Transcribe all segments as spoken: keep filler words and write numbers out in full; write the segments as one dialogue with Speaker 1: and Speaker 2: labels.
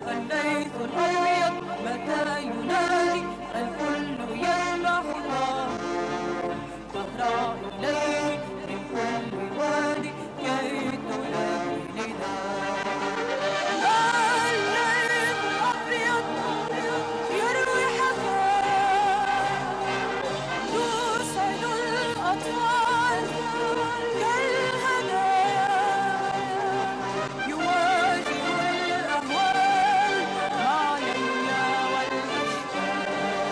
Speaker 1: الليث الأبيض متى ينادي الكل يذبح الله تهرع إليه من كل وادي كي تلبي نداء الليث الأبيض يروي حكايا يسعد الأطفال كالهدايا يواجه الأهوال مع ليلى والأشبال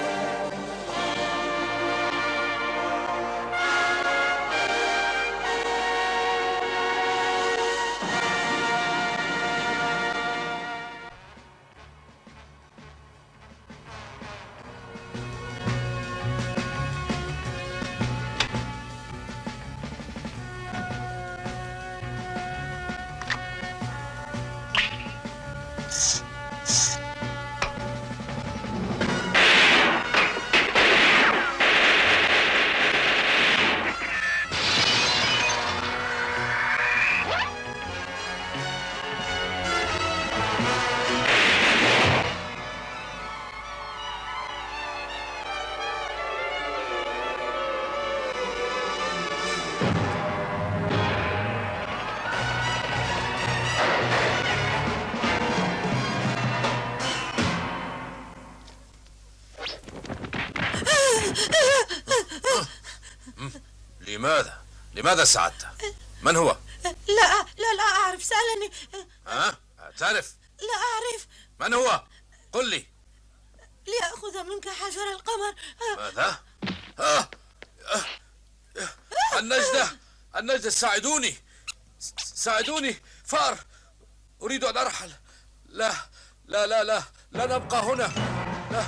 Speaker 2: لماذا؟ لماذا سعدت؟ من هو؟
Speaker 3: لا لا لا أعرف، سألني.
Speaker 2: ها؟ تعرف؟
Speaker 3: لا أعرف.
Speaker 2: من هو؟ قل لي.
Speaker 3: ليأخذ منك حجر القمر.
Speaker 2: ماذا؟ آه. آه. النجدة النجدة ساعدوني ساعدوني فار أريد أن أرحل. لا لا لا لا لا نبقى هنا. لا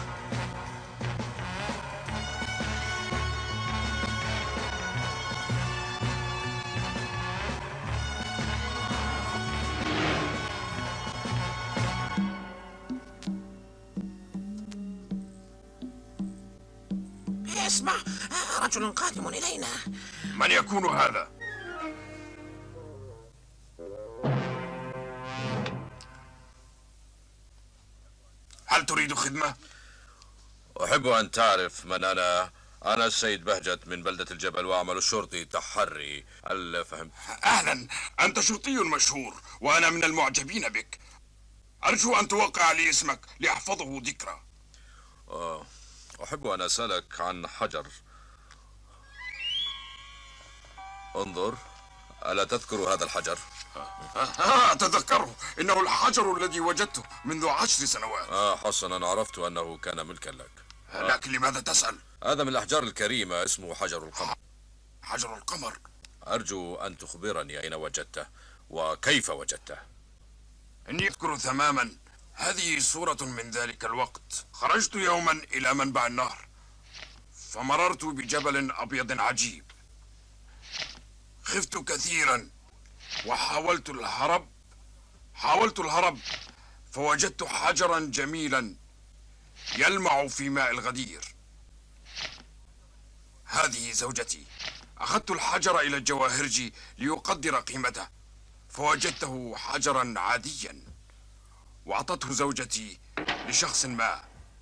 Speaker 4: اسمع، رجل قادم إلينا.
Speaker 5: من يكون هذا؟ هل تريد خدمة؟
Speaker 2: أحب أن تعرف من أنا. أنا السيد بهجت من بلدة الجبل وأعمل شرطي تحري. هل فهمت؟
Speaker 5: أهلا، أنت شرطي مشهور وأنا من المعجبين بك. أرجو أن توقع لي اسمك لأحفظه ذكرى.
Speaker 2: آه. أحب أن أسألك عن حجر. انظر، ألا تذكر هذا الحجر؟
Speaker 5: آه أتذكره، إنه الحجر الذي وجدته منذ عشر سنوات.
Speaker 2: آه حسنا، عرفت أنه كان ملكا لك.
Speaker 5: آه. لكن لماذا تسأل؟
Speaker 2: هذا من الأحجار الكريمة، اسمه حجر القمر.
Speaker 5: حجر القمر؟
Speaker 2: أرجو أن تخبرني أين وجدته وكيف وجدته.
Speaker 5: إني أذكر تماما. هذه صورة من ذلك الوقت. خرجت يوما إلى منبع النهر فمررت بجبل أبيض عجيب. خفت كثيرا وحاولت الهرب حاولت الهرب فوجدت حجرا جميلا يلمع في ماء الغدير. هذه زوجتي. أخذت الحجر إلى الجواهرجي ليقدر قيمته فوجدته حجرا عاديا وأعطته زوجتي لشخص ما.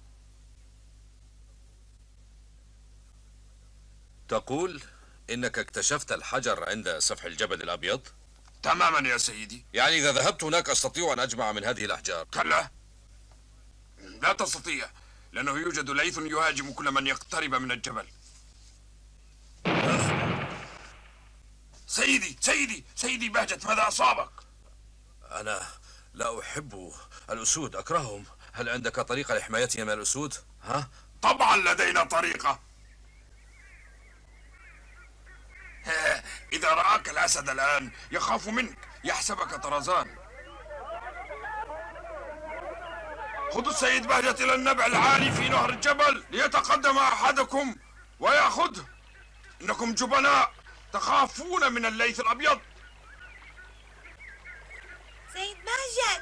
Speaker 2: تقول إنك اكتشفت الحجر عند سفح الجبل الأبيض؟
Speaker 5: تماما يا سيدي.
Speaker 2: يعني إذا ذهبت هناك أستطيع أن أجمع من هذه الأحجار؟
Speaker 5: كلا، لا تستطيع، لأنه يوجد ليث يهاجم كل من يقترب من الجبل. سيدي سيدي سيدي بهجت، ماذا أصابك؟
Speaker 2: أنا لا أحب الأسود، أكرههم. هل عندك طريقة لحمايتنا من الأسود؟ ها؟
Speaker 5: طبعا لدينا طريقة. إذا رآك الأسد الآن يخاف منك، يحسبك طرزان. خذوا السيد بهجت إلى النبع العالي في نهر الجبل ليتقدم أحدكم ويأخذه. إنكم جبناء تخافون من الليث الأبيض.
Speaker 3: سيد بهجت.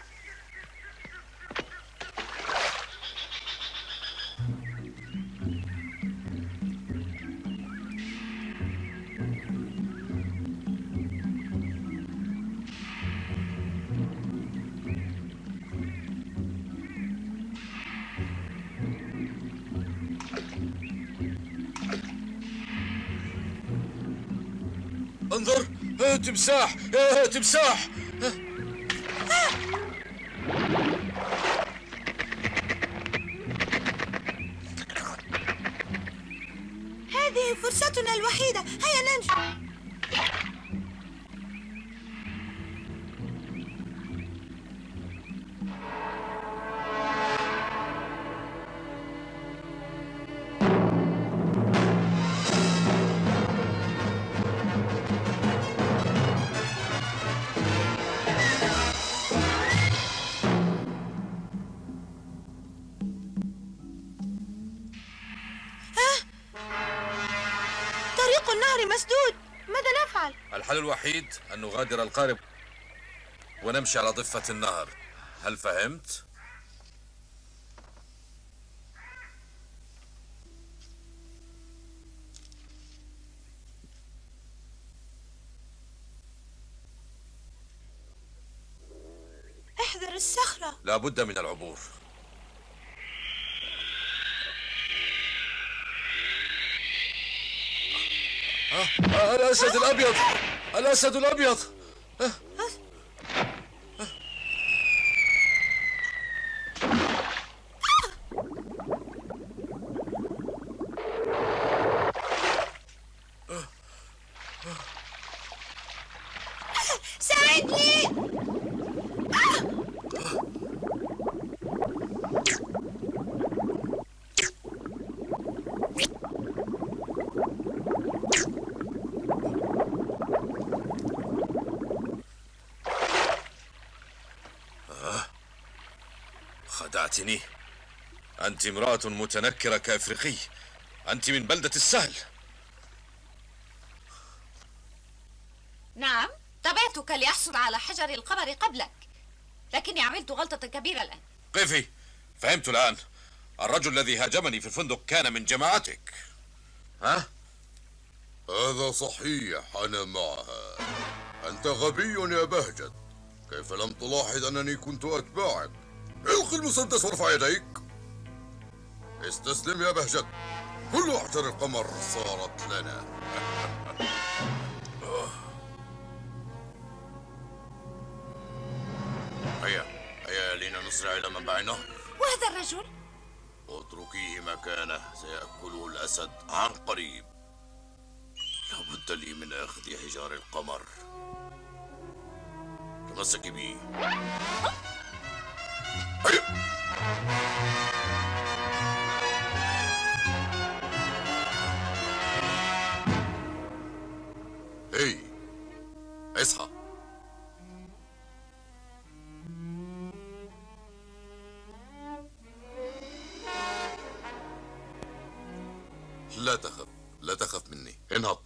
Speaker 2: انظر، آه، تمساح، آه، تمساح.
Speaker 3: هذه فرصتنا الوحيدة، هيا ننجو. طريق النهر مسدود، ماذا نفعل؟
Speaker 2: الحل الوحيد أن نغادر القارب ونمشي على ضفة النهر. هل فهمت؟
Speaker 3: احذر الصخرة.
Speaker 2: لا بد من العبور. آه، آه، الأسد الأبيض، الأسد الأبيض. آه.
Speaker 3: ساعدني.
Speaker 2: خدعتني. أنت امرأة متنكرة كأفريقي. أنت من بلدة السهل.
Speaker 6: نعم، تبعتك لأحصل على حجر القمر قبلك، لكني عملت غلطة كبيرة الآن.
Speaker 2: قفي، فهمت الآن. الرجل الذي هاجمني في الفندق كان من جماعتك. ها؟
Speaker 7: هذا صحيح، أنا معها. أنت غبي يا بهجت. كيف لم تلاحظ أنني كنت أتباعك؟ القي المسدس وارفع يديك. استسلم يا بهجت. كل أحجار القمر صارت لنا. هيا هيا لينا نسرع إلى منبع النهر.
Speaker 6: وهذا الرجل؟
Speaker 7: اتركيه مكانه، سيأكله الأسد عن قريب. لابد لي من أخذ حجار القمر. تمسكي بي. هيا. هي اصحى. لا تخف، لا تخف مني. انهض.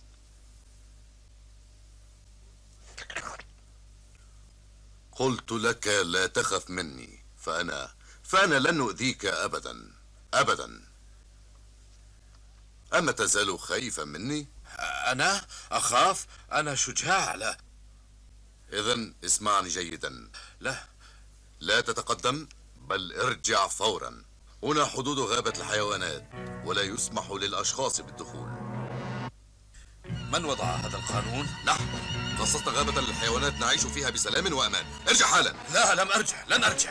Speaker 7: قلت لك لا تخف مني. فأنا فأنا لن أؤذيك أبدا أبدا. أما تزال خايفا مني؟
Speaker 2: أنا أخاف؟ أنا شجاع. لا.
Speaker 7: إذن اسمعني جيدا.
Speaker 2: لا
Speaker 7: لا تتقدم، بل ارجع فورا. هنا حدود غابة الحيوانات ولا يسمح للأشخاص بالدخول.
Speaker 2: من وضع هذا القانون؟
Speaker 7: نحن خصصنا غابة الحيوانات نعيش فيها بسلام وأمان. ارجع حالا.
Speaker 2: لا، لم أرجع، لن أرجع.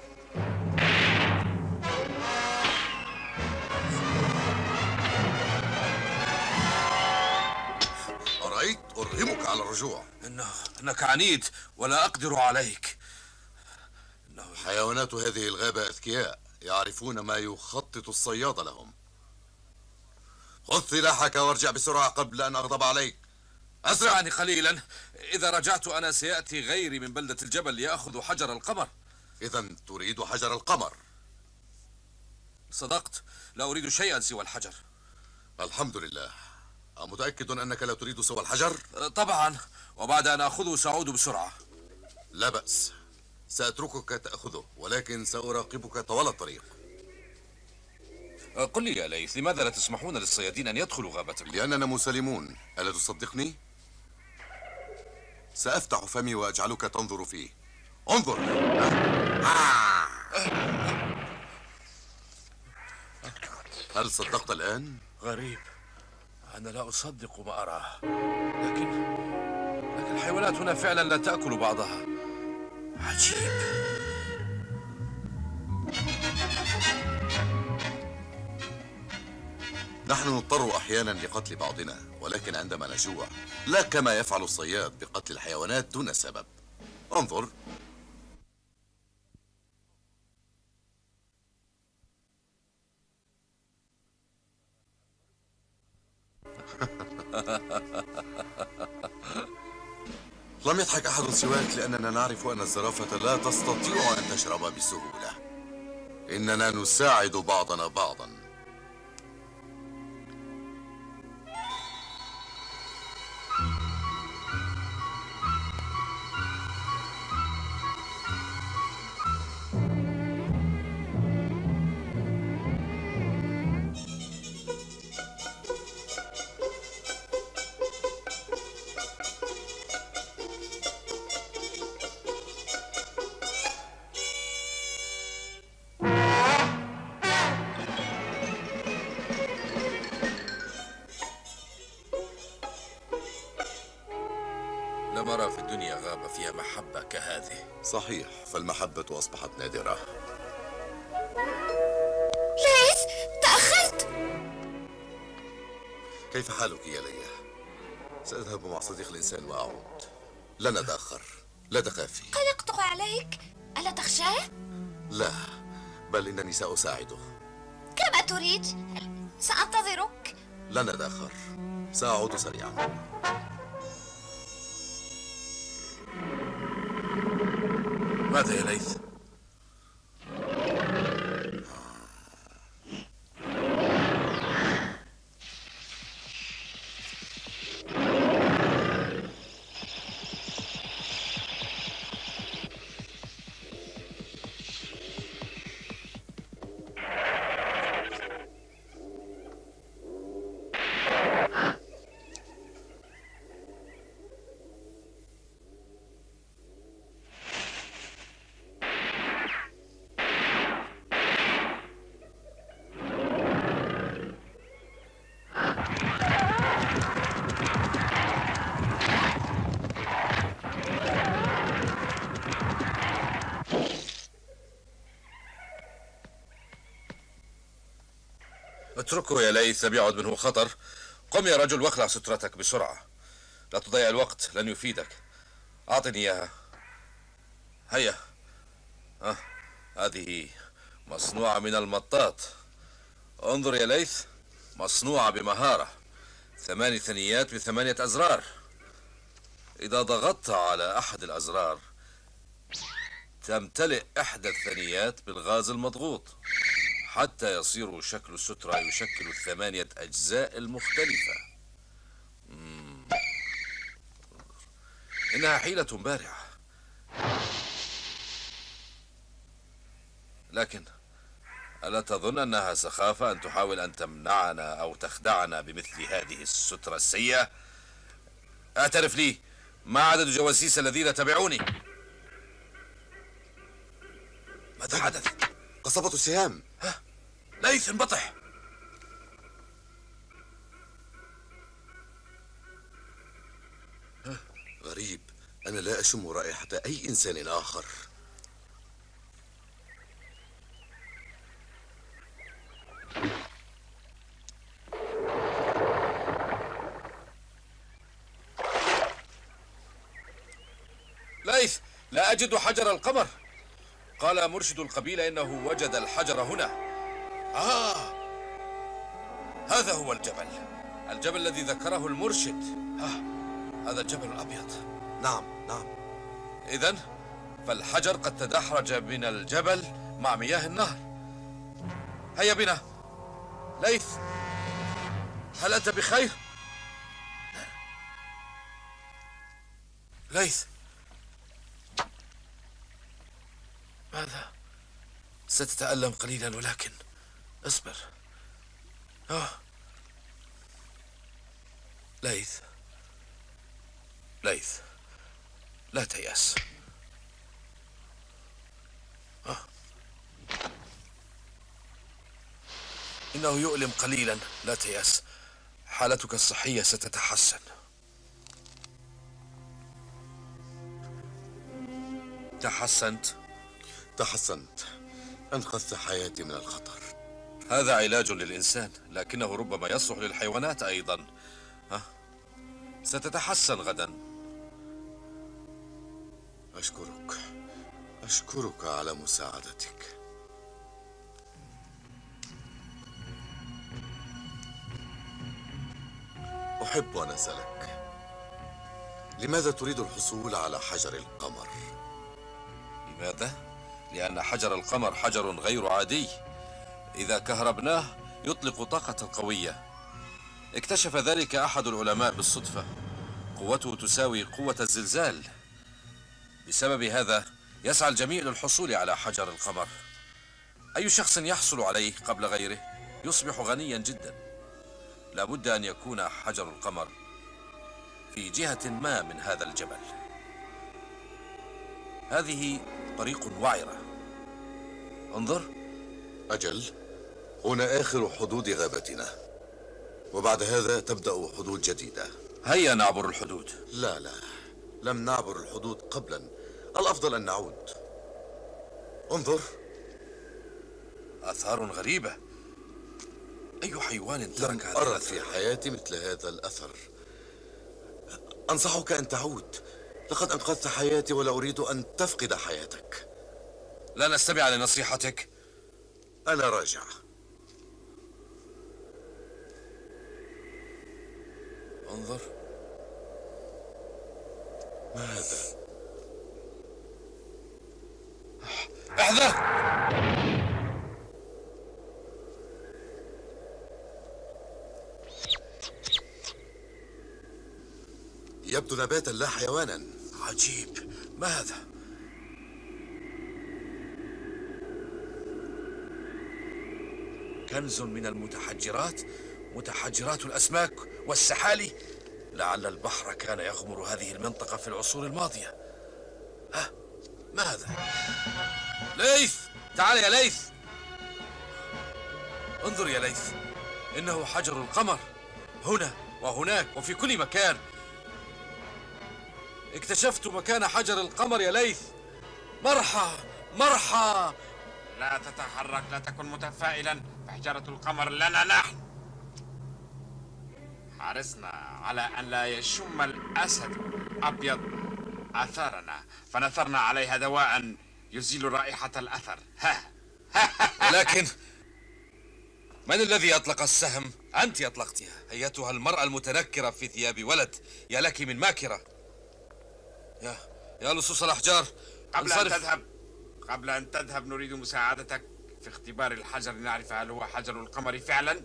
Speaker 7: أرأيت؟ أرغمك على الرجوع.
Speaker 2: إنه إنك عنيد ولا أقدر عليك. إنه
Speaker 7: حيوانات هذه الغابة أذكياء، يعرفون ما يخطط الصياد لهم. خذ سلاحك وارجع بسرعة قبل أن أغضب عليك. أسرع.
Speaker 2: اسمعني قليلا. إذا رجعت أنا سيأتي غيري من بلدة الجبل ليأخذ حجر القمر.
Speaker 7: إذا تريد حجر القمر؟
Speaker 2: صدقت، لا أريد شيئا سوى الحجر.
Speaker 7: الحمد لله. أمتأكد أنك لا تريد سوى الحجر؟
Speaker 2: طبعا، وبعد أن أخذه سأعود بسرعة.
Speaker 7: لا بأس، سأتركك تأخذه، ولكن سأراقبك طوال الطريق.
Speaker 2: قل لي يا ليث، لماذا لا تسمحون للصيادين أن يدخلوا غابتكم؟
Speaker 7: لأننا مسالمون، ألا تصدقني؟ سأفتح فمي وأجعلك تنظر فيه. انظر. هل صدقت الآن؟
Speaker 2: غريب، أنا لا أصدق ما أراه، لكن الحيوانات هنا فعلا لا تأكل بعضها. عجيب.
Speaker 7: نحن نضطر أحيانا لقتل بعضنا، ولكن عندما نجوع، لا كما يفعل الصياد بقتل الحيوانات دون سبب. انظر. لم يضحك أحد سواك، لأننا نعرف أن الزرافة لا تستطيع أن تشرب بسهولة. إننا نساعد بعضنا بعضا.
Speaker 2: لم أرى في الدنيا غابة فيها محبة كهذه.
Speaker 7: صحيح، فالمحبة أصبحت نادرة.
Speaker 3: ليث، تأخرت.
Speaker 7: كيف حالك يا ليلى؟ سأذهب مع صديق الإنسان وأعود. لن أتأخر، لا تخافي.
Speaker 3: قلقت عليك، ألا تخشاه؟
Speaker 7: لا، بل إنني سأساعده.
Speaker 3: كما تريد، سأنتظرك.
Speaker 7: لن أتأخر، سأعود سريعا.
Speaker 2: ماذا يا ليث؟ اتركه يا ليث، لم يعد منه خطر. قم يا رجل واخلع سترتك بسرعة، لا تضيع الوقت، لن يفيدك. أعطني إياها. هيا. آه. هذه مصنوعة من المطاط. انظر يا ليث، مصنوعة بمهارة، ثماني ثنيات بثمانية أزرار. إذا ضغطت على أحد الأزرار تمتلئ إحدى الثنيات بالغاز المضغوط حتى يصير شكل السترة يشكل الثمانية أجزاء المختلفة. مم. إنها حيلة بارعة، لكن ألا تظن أنها سخافة أن تحاول أن تمنعنا أو تخدعنا بمثل هذه السترة السيئة؟ اعترف لي، ما عدد الجواسيس الذين تبعوني؟ ماذا حدث؟
Speaker 7: قصبة السهام.
Speaker 2: ها؟ ليث انبطح.
Speaker 7: غريب، أنا لا أشم رائحة أي إنسان آخر.
Speaker 2: ليث، لا أجد حجر القمر. قال مرشد القبيلة إنه وجد الحجر هنا. آه، هذا هو الجبل، الجبل الذي ذكره المرشد. آه، هذا الجبل الأبيض.
Speaker 7: نعم نعم.
Speaker 2: إذن فالحجر قد تدحرج من الجبل مع مياه النهر. هيا بنا. ليث، هل أنت بخير؟ ليث، ماذا؟ ستتألم قليلا ولكن اصبر. آه. ليث، ليث، لا تيأس. آه. إنه يؤلم قليلا، لا تيأس، حالتك الصحية ستتحسن. تحسنت؟
Speaker 7: تحسنت. أنقذت حياتي من الخطر.
Speaker 2: هذا علاج للإنسان، لكنه ربما يصلح للحيوانات أيضا. ها؟ ستتحسن غدا.
Speaker 7: أشكرك، أشكرك على مساعدتك. أحب أن أسألك، لماذا تريد الحصول على حجر القمر؟
Speaker 2: لماذا؟ لأن حجر القمر حجر غير عادي، إذا كهربناه يطلق طاقة قوية. اكتشف ذلك أحد العلماء بالصدفة، قوته تساوي قوة الزلزال. بسبب هذا يسعى الجميع للحصول على حجر القمر. أي شخص يحصل عليه قبل غيره يصبح غنيا جدا. لابد أن يكون حجر القمر في جهة ما من هذا الجبل. هذه طريق وعرة، انظر.
Speaker 7: أجل، هنا آخر حدود غابتنا، وبعد هذا تبدأ حدود جديدة.
Speaker 2: هيا نعبر الحدود.
Speaker 7: لا لا، لم نعبر الحدود قبلا، الأفضل أن نعود. انظر.
Speaker 2: آثار غريبة. أي حيوان ترك
Speaker 7: لم
Speaker 2: هذا
Speaker 7: أرى
Speaker 2: الأثر؟
Speaker 7: في حياتي مثل هذا الأثر. أنصحك أن تعود، لقد أنقذت حياتي ولا أريد أن تفقد حياتك.
Speaker 2: لا نستمع لنصيحتك.
Speaker 7: أنا راجع.
Speaker 2: انظر.
Speaker 7: ما هذا؟
Speaker 2: احذر!
Speaker 7: يبدو نباتا لا حيوانا.
Speaker 2: عجيب، ما هذا؟ كنز من المتحجرات، متحجرات الأسماك والسحالي. لعل البحر كان يغمر هذه المنطقة في العصور الماضية. ها، ما هذا؟ ليث، تعال يا ليث. انظر يا ليث، إنه حجر القمر، هنا وهناك وفي كل مكان. اكتشفت مكان حجر القمر يا ليث. مرحى مرحى.
Speaker 4: لا تتحرك، لا تكن متفائلا، فحجرة القمر لنا نحن. حرصنا على أن لا يشم الأسد أبيض آثارنا، فنثرنا عليها دواء يزيل رائحة الأثر.
Speaker 2: لكن من الذي أطلق السهم؟ أنت أطلقتها، أيتها المرأة المتنكرة في ثياب ولد. يا لك من ماكرة. يا يا لصوص الأحجار،
Speaker 4: قبل أن
Speaker 2: انصرف.
Speaker 4: تذهب قبل أن تذهب نريد مساعدتك في اختبار الحجر لنعرف هل هو حجر القمر فعلا.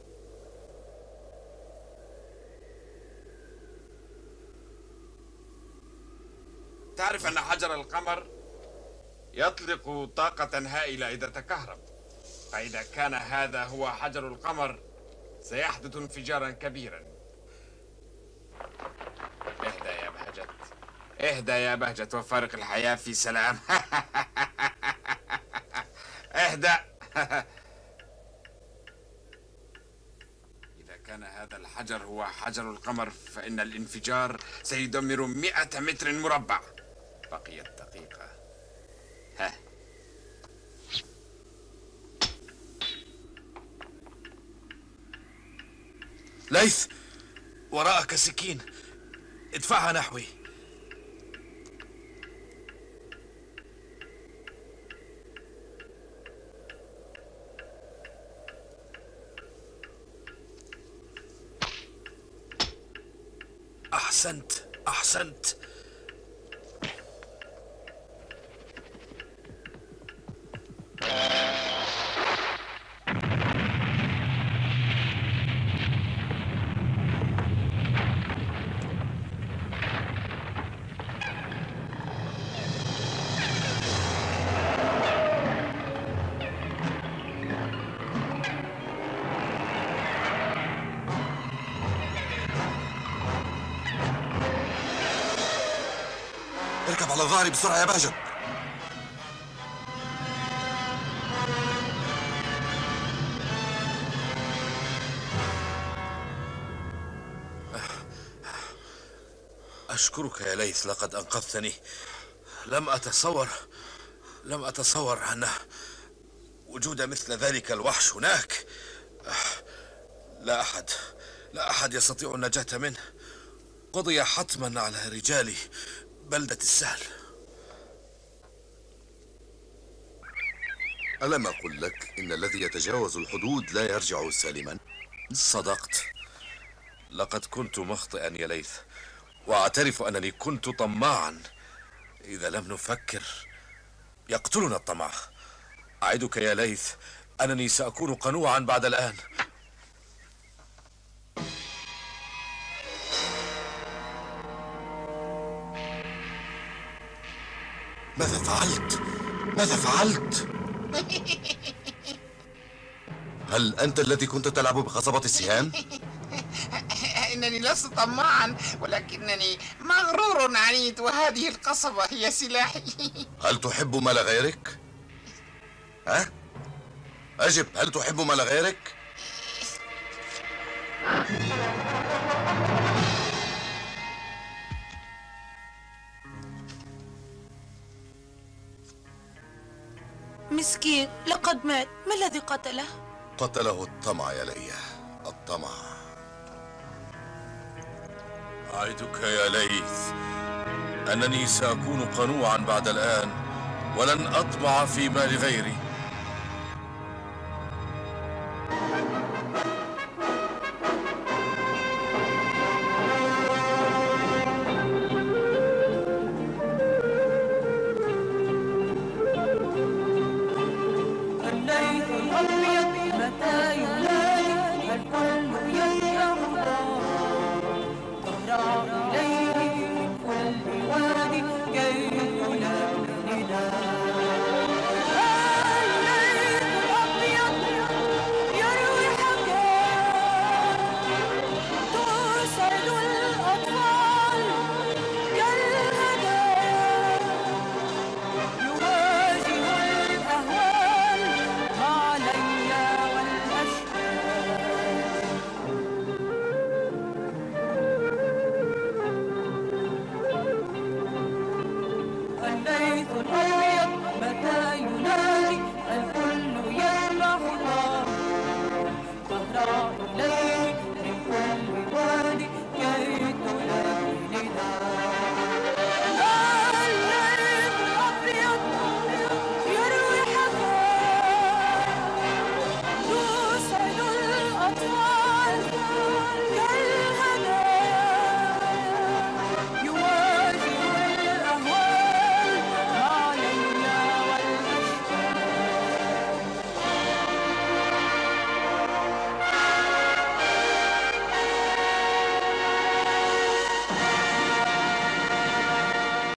Speaker 4: تعرف أن حجر القمر يطلق طاقة هائلة إذا تكهرب، فإذا كان هذا هو حجر القمر سيحدث انفجارا كبيرا. اهدى يا بهجت، اهدى يا بهجت وفارق الحياة في سلام. اهدى. إذا كان هذا الحجر هو حجر القمر فإن الانفجار سيدمر مئة متر مربع. بقيت دقيقة. ها.
Speaker 2: ليث، وراءك سكين، ادفعها نحوي. أحسنت أحسنت.
Speaker 7: اركب على ظهري بسرعة يا بهجت.
Speaker 2: أشكرك يا ليث، لقد أنقذتني. لم أتصور لم أتصور أن وجود مثل ذلك الوحش هناك. لا أحد لا أحد يستطيع النجاة منه. قضي حتما على رجال بلدة السهل.
Speaker 7: ألم أقل لك إن الذي يتجاوز الحدود لا يرجع سالما؟
Speaker 2: صدقت. لقد كنت مخطئا يا ليث، وأعترف أنني كنت طماعا. إذا لم نفكر يقتلنا الطمع. أعدك يا ليث أنني سأكون قنوعا بعد الآن. ماذا فعلت؟ ماذا فعلت؟
Speaker 7: هل أنت الذي كنت تلعب بقصبة السهام؟
Speaker 8: إنني لست طماعا، ولكنني مغرور عنيد، وهذه القصبة هي سلاحي.
Speaker 7: هل تحب مال غيرك؟ ها؟ أجب، هل تحب مال غيرك؟
Speaker 1: مسكين، لقد مات. ما الذي قتله؟
Speaker 7: قتله الطمع يا ليا، الطمع.
Speaker 2: أعدك يا ليث أنني سأكون قنوعا بعد الآن، ولن أطمع في مال غيري.
Speaker 1: الليث الأبيض متى ينادي الكل يسمع.